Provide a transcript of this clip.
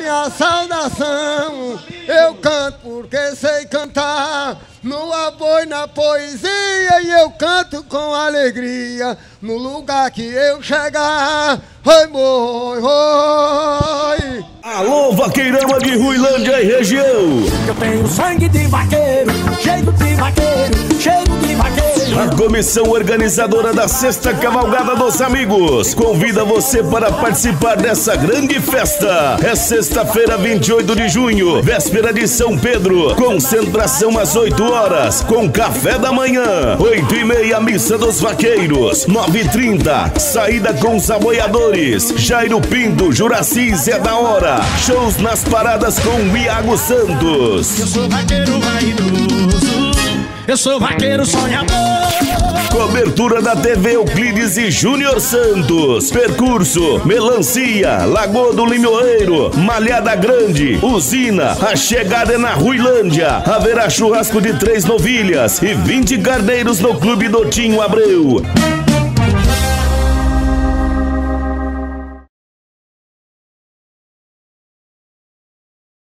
minha saudação. Eu canto porque sei cantar, no amor e na poesia, e eu canto com alegria, no lugar que eu chegar. Oi, oi, oi. Alô, vaqueirama de Ruilândia e região. Eu tenho sangue de vaqueiro, cheiro de vaqueiro, cheiro de vaqueiro. A comissão organizadora da Sexta Cavalgada dos Amigos convida você para participar dessa grande festa. É sexta-feira, 28 de junho, véspera de São Pedro. Concentração às 8 horas, com café da manhã. 8h30, missa dos vaqueiros. 9h30, saída com os aboiadores. Jairo Pinto, Juraci, Zé da Hora. Shows nas paradas com Iago Santos. Eu sou vaqueiro vaidoso, eu sou vaqueiro sonhador. Cobertura da TV Euclides e Júnior Santos. Percurso: Melancia, Lagoa do Limoeiro, Malhada Grande, Usina. A chegada é na Ruilândia. Haverá churrasco de 3 novilhas e 20 carneiros no Clube Dotinho Abreu.